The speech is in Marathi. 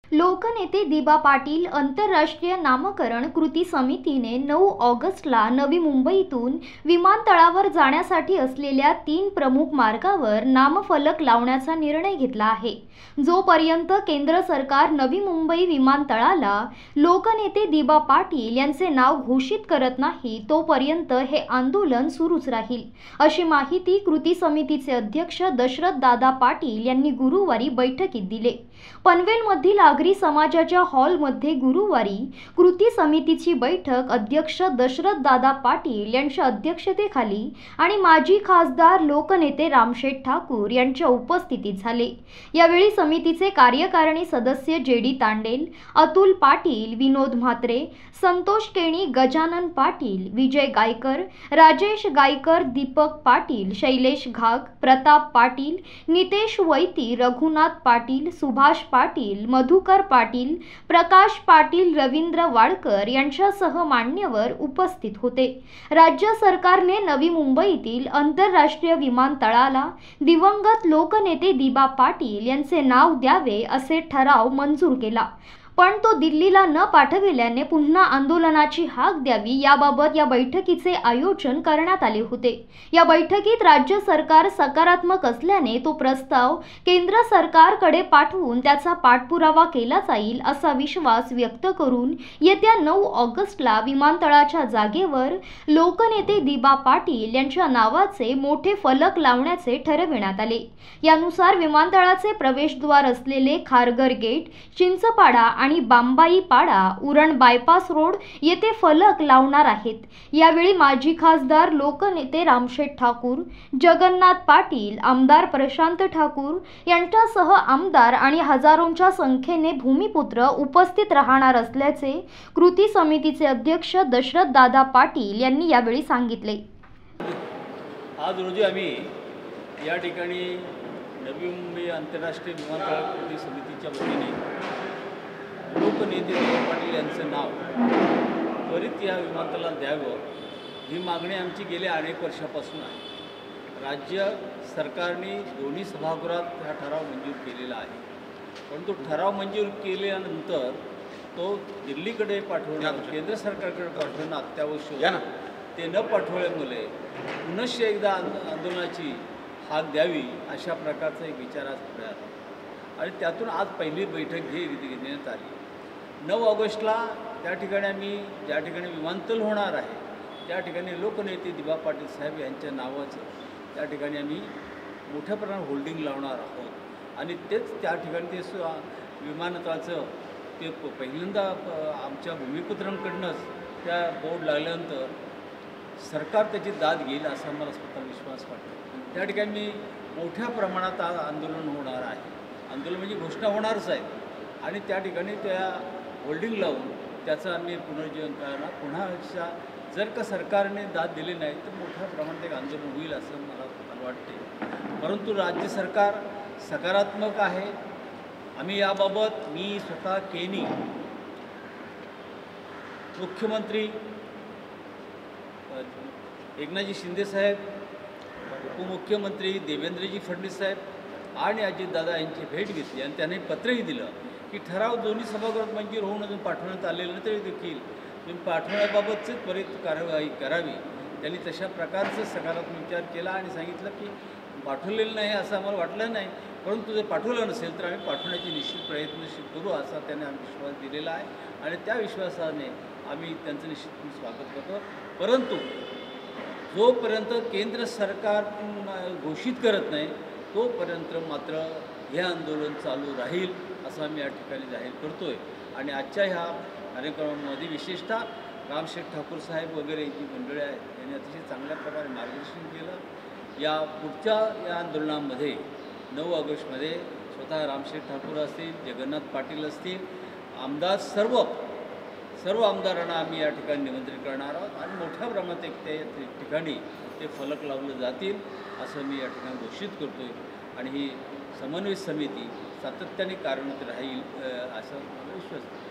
लोकनेते दिबा पाटील आंतरराष्ट्रीय नामकरण कृती समितीने 9 ऑगस्टला नवी मुंबईतून विमानतळावर जाण्यासाठी असलेल्या 3 प्रमुख मार्गावर नामफलक लावण्याचा निर्णय घेतला आहे। जोपर्यंत केंद्र सरकार नवी मुंबई विमानतळाला लोकनेते दिबा पाटील यांचे नाव घोषित करत नाही तोपर्यंत हे आंदोलन सुरूच राहील, अशी माहिती कृती समितीचे अध्यक्ष दशरथ दादा पाटील यांनी गुरुवारी बैठकीत दिली। पनवेलमधील आगरी समाजाच्या हॉलमध्ये गुरुवारी कृती समितीची बैठक अध्यक्ष दशरथ दादा पाटील यांच्या अध्यक्षतेखाली आणि माजी खासदार लोकनेते रामशेठ ठाकूर यांच्या उपस्थितीत झाले। यावेळी समितीचे कार्यकारिणी सदस्य जेडी तांडेल, अतुल पाटील, विनोद म्हात्रे, संतोष केणी, गजानन पाटील, विजय गायकर, राजेश गायकर, दीपक पाटील, शैलेश घाग, प्रताप पाटील, नितेश वैती, रघुनाथ पाटील, सुभाष पाटील, मधुकर पाटील, प्रकाश पाटील, रवींद्र वाडकर यांच्यासह मान्यवर उपस्थित होते। राज्य सरकारने नवी मुंबईतील आंतरराष्ट्रीय विमानतळाला दिवंगत लोकनेते दिबा पाटील यांचे नाव द्यावे असे ठराव मंजूर केला, पण तो दिल्लीला न पाठविल्याने पुन्हा आंदोलनाची हाक द्यावी याबाबत या बैठकीचे आयोजन करण्यात आले होते। या बैठकीत राज्य सरकार सकारात्मक असल्याने तो प्रस्ताव केंद्र सरकारकडे पाठवून त्याचा पाठपुरावा केला जाईल असा विश्वास व्यक्त करून येत्या 9 ऑगस्टला विमानतळाच्या जागेवर लोकनेते दिबा पाटील यांच्या नावाचे मोठे फलक लावण्याचे ठरविण्यात आले। यानुसार विमानतळाचे प्रवेशद्वार असलेले खारघर गेट, चिंचपाडा आणि बांबाई पाडा, उरण बायपास रोड येथे फलक लावणार आहेत। यावेळी माजी खासदार लोकनेते रामशेठ ठाकूर, जगन्नाथ पाटील, आमदार प्रशांत ठाकूर यांच्यासह आमदार आणि हजारोंच्या संख्येने भूमिपुत्र उपस्थित राहणार असल्याचे कृती समितीचे अध्यक्ष दशरथ दादा पाटील यांनी यावेळी सांगितले। आज रोजी आम्ही या ठिकाणी नवी मुंबई आंतरराष्ट्रीय विमानतळ कृती समितीच्या वतीने लोकनेते दिबा पाटील यांचं नाव त्वरित या विमानतळाला द्यावं ही मागणी आमची गेल्या अनेक वर्षापासून आहे। राज्य सरकारने दोन्ही सभागृहात हा ठराव मंजूर केलेला आहे, परंतु ठराव मंजूर केल्यानंतर तो दिल्लीकडे पाठवणं, केंद्र सरकारकडे पाठवणं अत्यावश्यक ते न पाठवल्यामुळे पुनश्च एकदा आंदोलनाची हाक द्यावी अशा प्रकारचा एक विचार आज पुढे आला आणि त्यातून आज पहिली बैठक घेण्यात आली। 9 ऑगस्टला त्या ठिकाणी आम्ही ज्या ठिकाणी विमानतळ होणार आहे त्या ठिकाणी लोकनेते दिबा पाटील साहेब यांच्या नावाचं त्या ठिकाणी आम्ही मोठ्या प्रमाणात होल्डिंग लावणार आहोत आणि तेच त्या ठिकाणी ते विमानतळाचं ते पहिल्यांदा आमच्या भूमिपुत्रांकडूनच त्या बोर्ड लागल्यानंतर सरकार त्याची दाद घेईल असा मला स्वतः विश्वास वाटतो। त्या ठिकाणी मी मोठ्या प्रमाणात आज आंदोलन होणार आहे, आंदोलन म्हणजे घोषणा होणारच आहे आणि त्या ठिकाणी त्या होल्डिंग लावून त्याचं आम्ही पुनर्जीवन करणार। पुन्हा जर का सरकारने दाद दिली नाही तर मोठ्या प्रमाणात एक आंदोलन होईल असं मला वाटते, परंतु राज्य सरकार सकारात्मक आहे। आम्ही याबाबत मी स्वतः केनी, मुख्यमंत्री एकनाथजी शिंदे साहेब, उपमुख्यमंत्री देवेंद्रजी फडणवीस साहेब आणि अजितदादा यांची भेट घेतली आणि त्यांनी पत्रही दिलं की ठराव दोन्ही सभागृहात मंजूर होऊन अजून पाठवण्यात आलेलं तरी देखील तुम्ही पाठवण्याबाबतच त्वरित कार्यवाही करावी। त्यांनी तशा प्रकारचं सकारात्मक विचार केला आणि सांगितलं की पाठवलेलं नाही असं आम्हाला वाटलं नाही, परंतु जर पाठवलं नसेल तर आम्ही पाठवण्याची निश्चित प्रयत्नशील करू असा त्यांनी आम्ही विश्वास दिलेला आहे आणि त्या विश्वासाने आम्ही त्यांचं निश्चित स्वागत करतो। परंतु जोपर्यंत केंद्र सरकार घोषित करत नाही तोपर्यंत मात्र हे आंदोलन चालू राहील असं आम्ही या ठिकाणी जाहीर करतोय आणि आजच्या ह्या कार्यक्रमामध्ये विशेषतः रामशेठ ठाकूर साहेब वगैरे जी मंडळी आहेत त्यांनी अतिशय चांगल्या प्रकारे मार्गदर्शन केलं। या पुढच्या या आंदोलनामध्ये 9 ऑगस्टमध्ये स्वतः रामशेठ ठाकूर असतील, जगन्नाथ पाटील असतील, आमदार सर्व आमदारांना आम्ही या ठिकाणी निमंत्रित करणार आहोत आणि मोठ्या प्रमाणात एक त्या ठिकाणी ते फलक लावले जातील असं मी या ठिकाणी घोषित करतो आहे आणि ही समन्वय समिती सातत्याने कार्यरत राहील असं मला विश्वास आहे।